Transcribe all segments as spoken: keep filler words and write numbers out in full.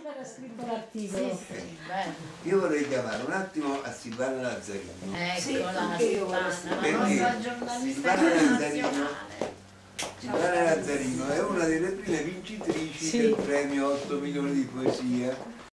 Silvana ha scritto l'articolo. Sì, sì, bello. Io vorrei chiamare un attimo a Silvana Lazzarini. Eccola, sì, io Silvana, perché la nostra giornalista Silvana Lazzarini, internazionale. Silvana Lazzarini è una delle prime vincitrici Sì. del premio otto milioni di poesia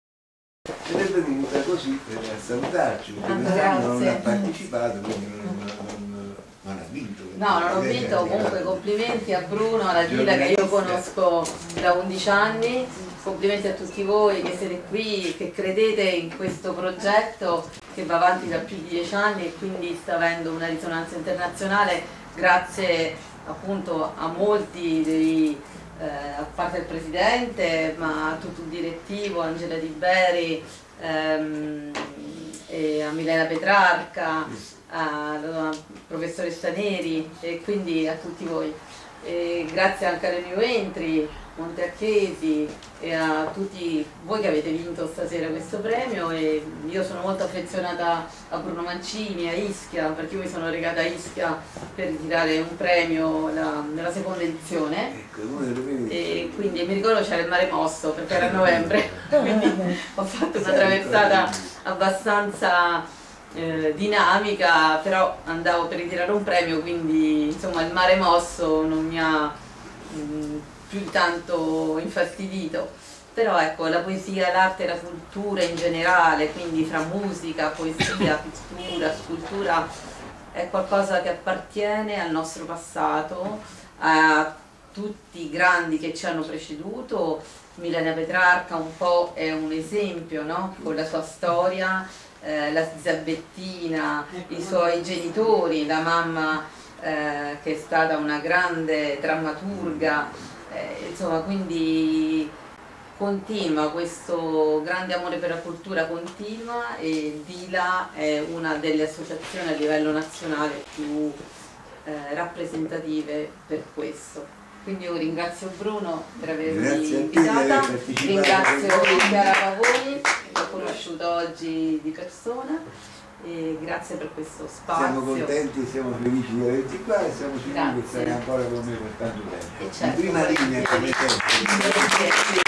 ed è venuta così per salutarci, perché Ah, quest'anno non ha grazie. partecipato, quindi non, non, non ha vinto. No, non ho vinto, comunque complimenti a Bruno, alla Dila che io conosco da undici anni, complimenti a tutti voi che siete qui, che credete in questo progetto che va avanti da più di dieci anni e quindi sta avendo una risonanza internazionale grazie appunto a molti dei, eh, a parte il Presidente, ma a tutto il direttivo, Angela Di Beri, ehm, e a Milena Petrarca, alla professoressa Neri e quindi a tutti voi. E grazie anche alle New Entry, Monteacchesi e a tutti voi che avete vinto stasera questo premio, e io sono molto affezionata a Bruno Mancini, a Ischia, perché io mi sono recata a Ischia per ritirare un premio la, nella seconda edizione. Ecco, uno delle prime E quindi mi ricordo c'era il mare mosso perché era a novembre, quindi ho fatto una traversata abbastanza eh, dinamica, però andavo per ritirare un premio, quindi insomma il mare mosso non mi ha mh, più di tanto infastidito. Però ecco, la poesia, l'arte e la cultura in generale, quindi fra musica, poesia, pittura, scultura, è qualcosa che appartiene al nostro passato, a tutti i grandi che ci hanno preceduto. Milena Petrarca un po' è un esempio, no? Con la sua storia, eh, la Zambettina, i suoi genitori, la mamma eh, che è stata una grande drammaturga, eh, insomma, quindi continua questo grande amore per la cultura, continua, e Dila è una delle associazioni a livello nazionale più eh, rappresentative per questo. Quindi io ringrazio Bruno per avermi invitata, ringrazio Chiara Pavoni che ho conosciuto oggi di persona, e grazie per questo spazio. Siamo contenti e siamo felici di averti qua e siamo sicuri che sarai ancora con me per tanto tempo. E certo, in prima linea come sempre.